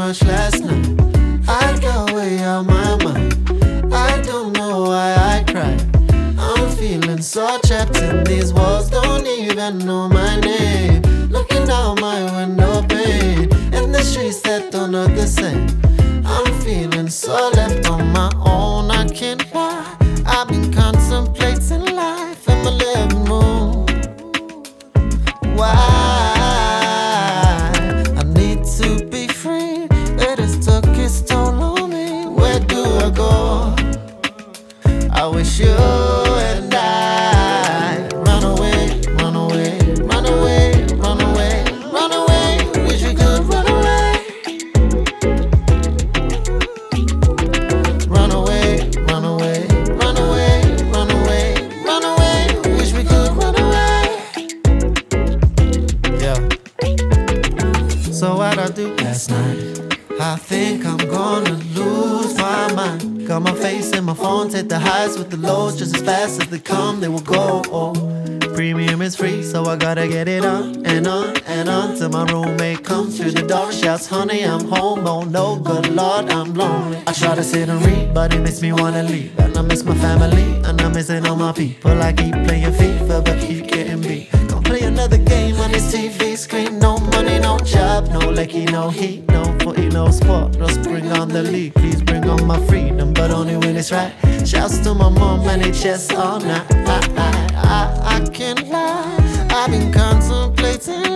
much last night. I got way out my mind. I don't know why I cry. I'm feeling so trapped in these walls, don't even know my name. Looking out my window pane, and the streets that don't look the same. I'm feeling so left on my own, I can't lie. I've been contemplating life in my living room. Why? I need to be free. It has took its toll on me. Where do I go? I wish you and I run away, run away, run away, run away, run away. Wish we could run away. Run away, run away, run away, run away, run away. Wish we could run away. Yeah. So what'd I do last night? I think I'm gonna lose my mind. Got my face in my phone, take the highs with the lows. Just as fast as they come, they will go. Oh, premium is free, so I gotta get it on and on and on till my roommate comes through the door, shouts, honey, I'm home. Oh no, good Lord, I'm lonely. I try to sit and read, but it makes me wanna leave. And I miss my family, and I'm missing all my people. I keep playing FIFA, but keep getting beat. Gonna play another game on this TV screen. No money, no job, no lecky, no heat, no footy, no sport. Just bring on the league, please bring on my freedom, but only when it's right. Shouts to my mom and HS all night. I can't lie, I've been contemplating